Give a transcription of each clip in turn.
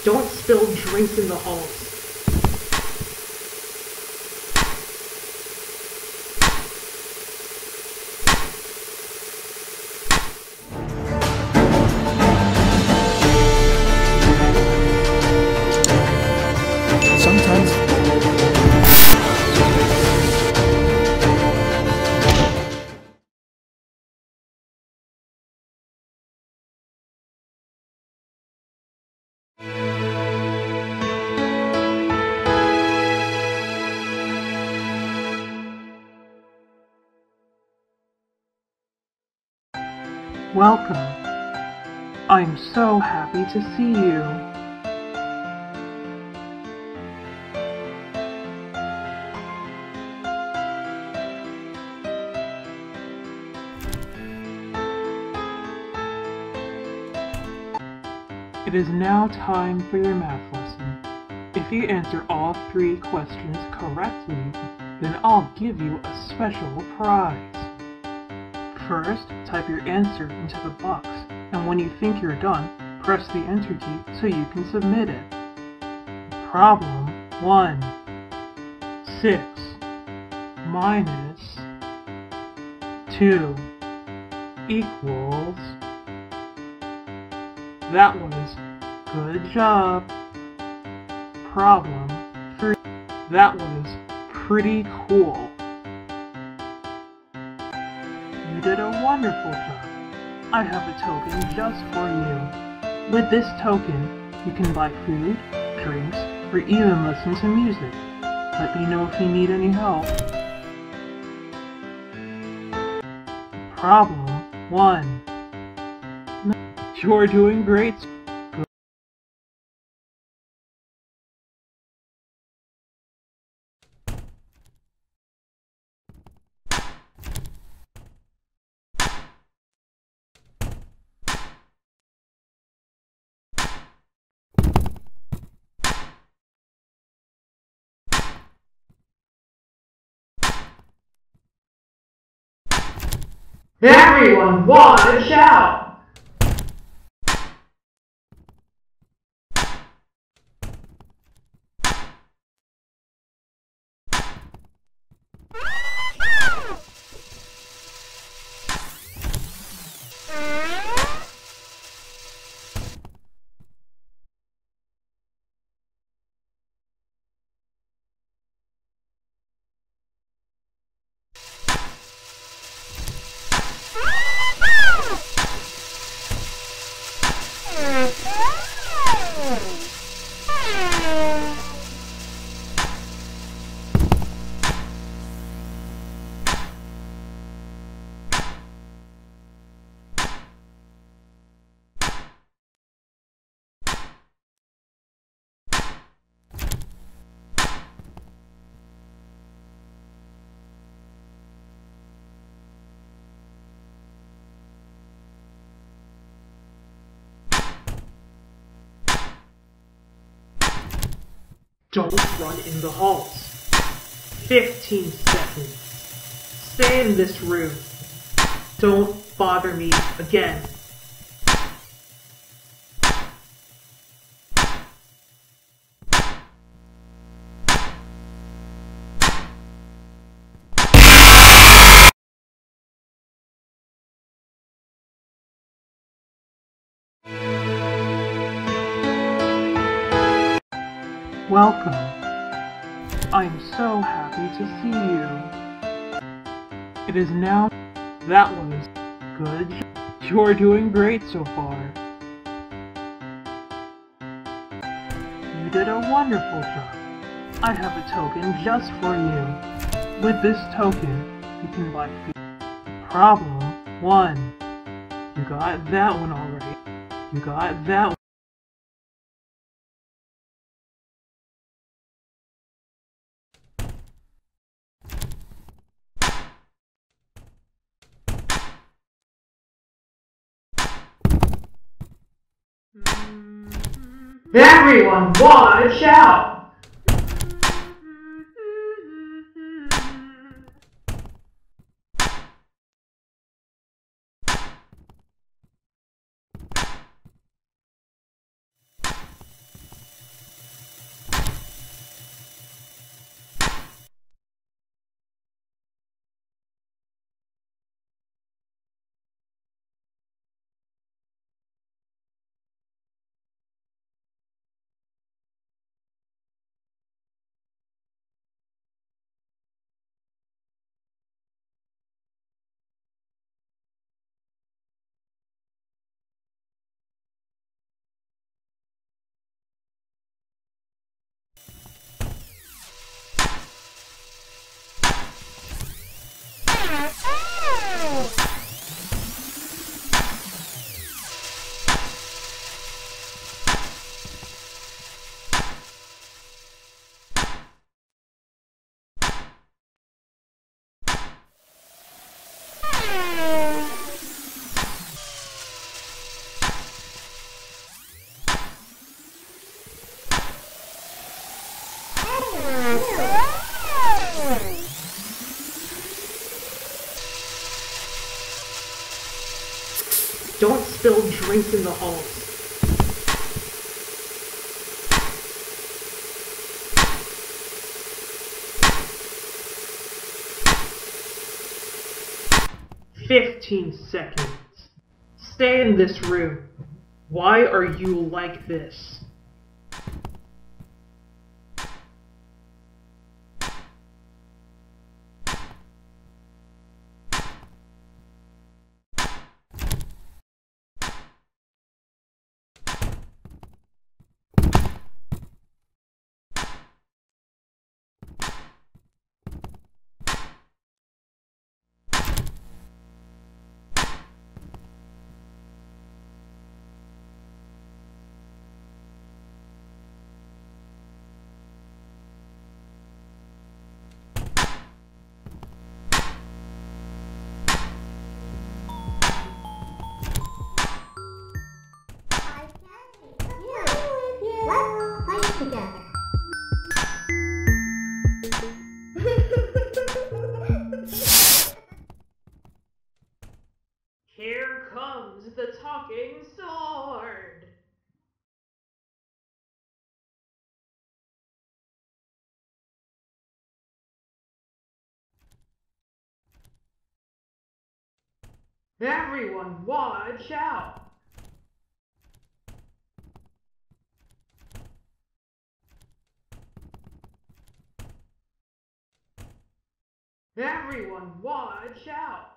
Don't spill drinks in the halls. Sometimes Welcome. I'm so happy to see you. It is now time for your math lesson. If you answer all 3 questions correctly, then I'll give you a special prize. First, type your answer into the box, and when you think you're done, press the Enter key so you can submit it. Problem 1. 6 minus 2 equals... That was good job. Problem 3. That was pretty cool. You did a wonderful job. I have a token just for you. With this token, you can buy food, drinks, or even listen to music. Let me know if you need any help. Problem 1. You're doing great. Everyone watch out! Don't run in the halls. 15 seconds. Stay in this room. Don't bother me again. Welcome. I'm so happy to see you. It is now... That was good. You're doing great so far. You did a wonderful job. I have a token just for you. With this token, you can buy food. Problem 1. You got that one already. You got that one. Everyone watch out! Don't spill drinks in the halls. "15 seconds. Stay in this room. Why are you like this?" Here comes the talking sword. Everyone watch out. Everyone watch out.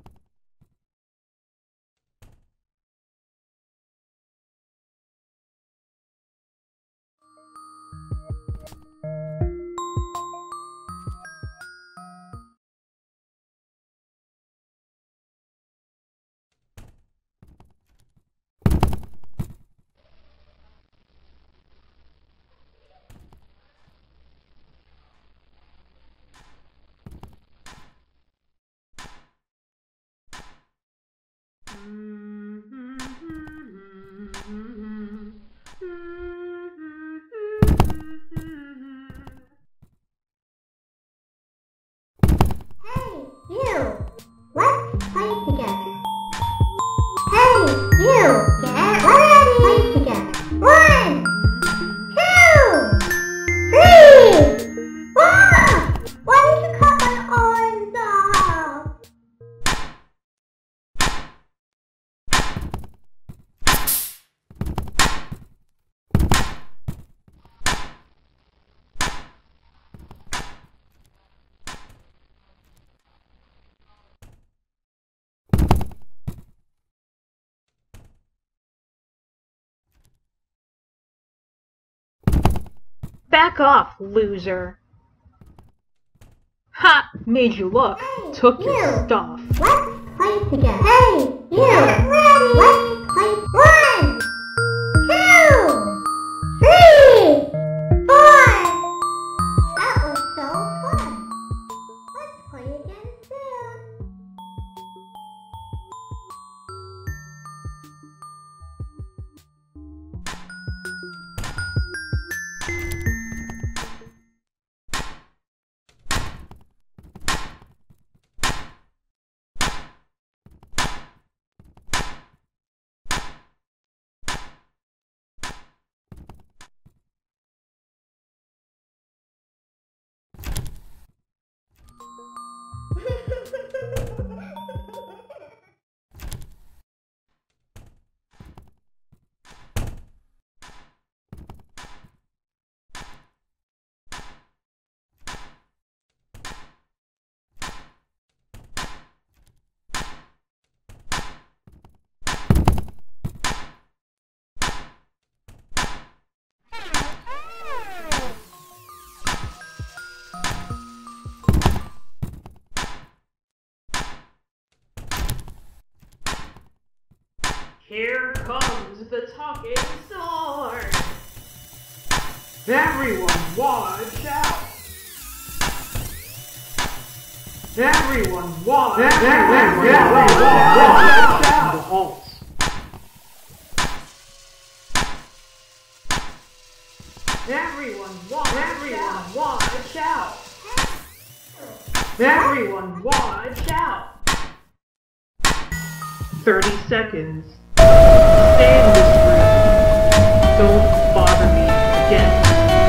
Back off, loser. Ha! Made you look. Hey, Took you. your stuff. Let's play together. Hey, you. Ready? Let's play. 1, 2, 3, 4. That was so fun. Let's play again soon. Here comes the talking sword. Everyone watch out. Everyone watch out. The halls. Everyone watch out. Everyone watch out. 30 seconds. Stay in this room. Don't bother me again.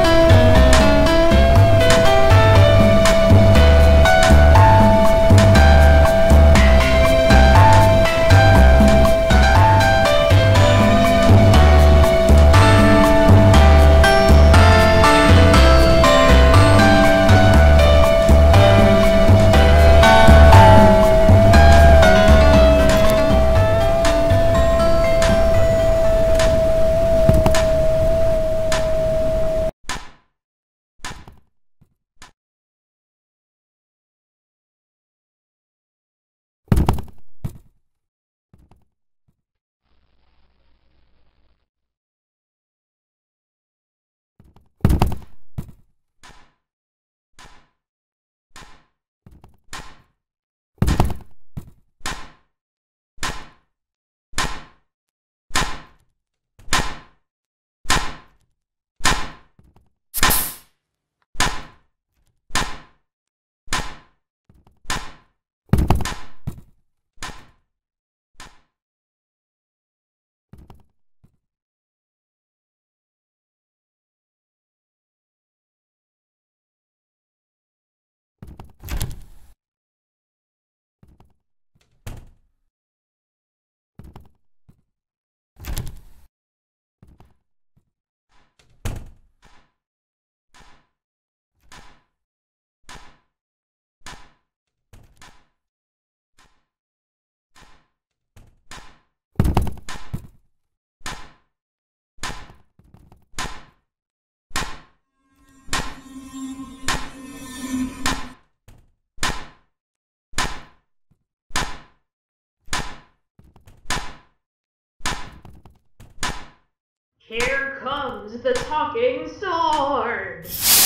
Here comes the talking sword!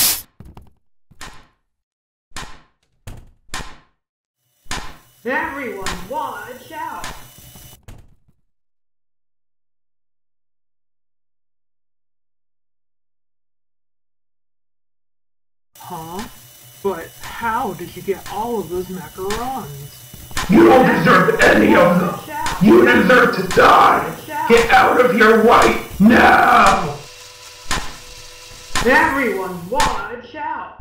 Everyone watch out! Huh? But how did you get all of those macarons? You don't deserve any of them! You deserve to die! Get out of here right now! Everyone watch out!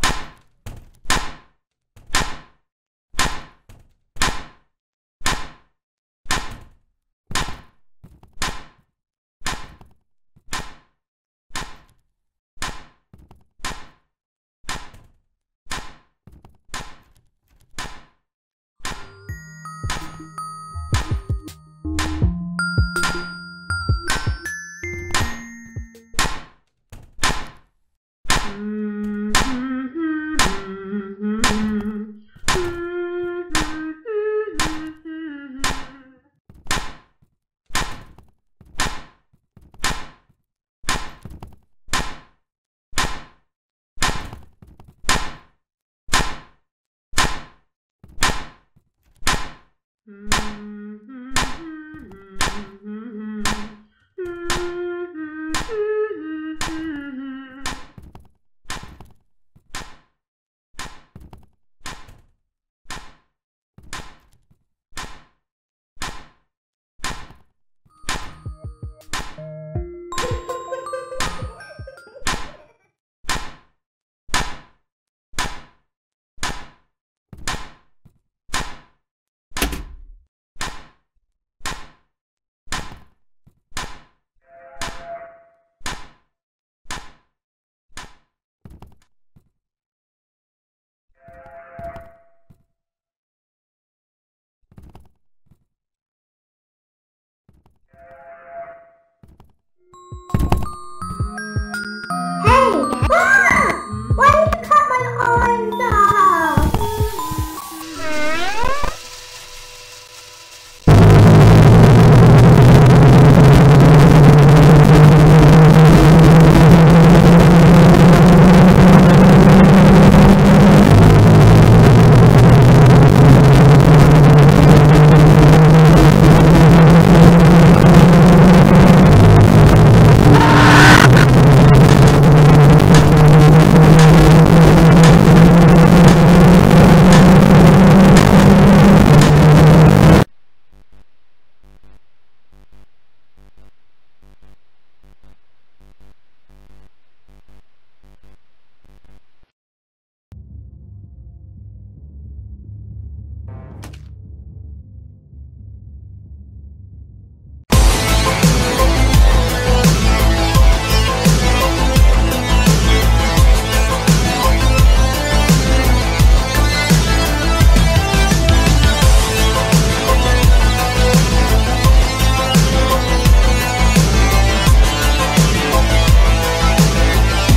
Mm-hmm.